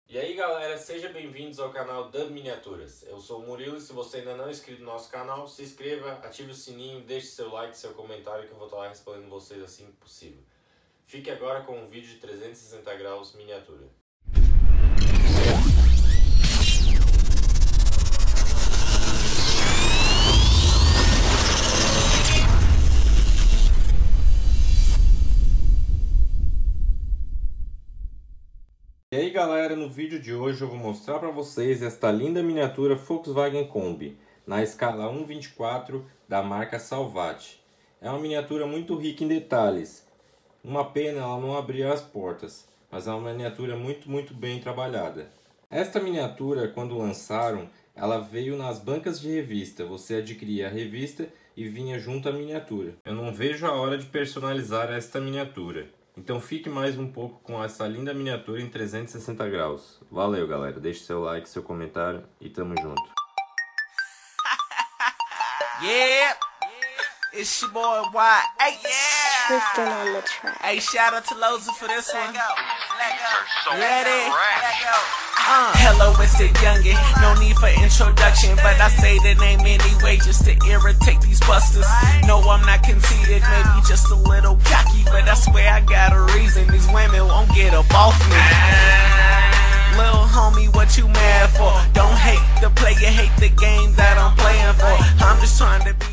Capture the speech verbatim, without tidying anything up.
E aí galera, sejam bem-vindos ao canal Dub Miniaturas. Eu sou o Murilo e se você ainda não é inscrito no nosso canal, se inscreva, ative o sininho, deixe seu like, seu comentário que eu vou estar lá respondendo vocês assim que possível. Fique agora com um vídeo de trezentos e sessenta graus miniatura. E aí galera, no vídeo de hoje eu vou mostrar para vocês esta linda miniatura Volkswagen Kombi na escala um vinte e quatro da marca Salvat. É uma miniatura muito rica em detalhes. Uma pena ela não abrir as portas, mas é uma miniatura muito muito bem trabalhada. Esta miniatura, quando lançaram, ela veio nas bancas de revista. Você adquiria a revista e vinha junto à miniatura. Eu não vejo a hora de personalizar esta miniatura. Então fique mais um pouco com essa linda miniatura em trezentos e sessenta graus. Valeu galera, deixe seu like, seu comentário e tamo junto. Yeah, it's your boy Y. Hey, yeah. Twisting on the track. Hey, shout out to Loza for this one. Let go. Let go. Ready? Let go. Uh. Hello, it's the youngin'. No need for introduction, but I say the name anyway just to irritate these busters. No, I'm not conceited, maybe just a little cocky, but I swear I got a reason. These women won't get up off me. Little homie, what you mad for? Don't hate the player, hate the game that I'm playing for. I'm just trying to be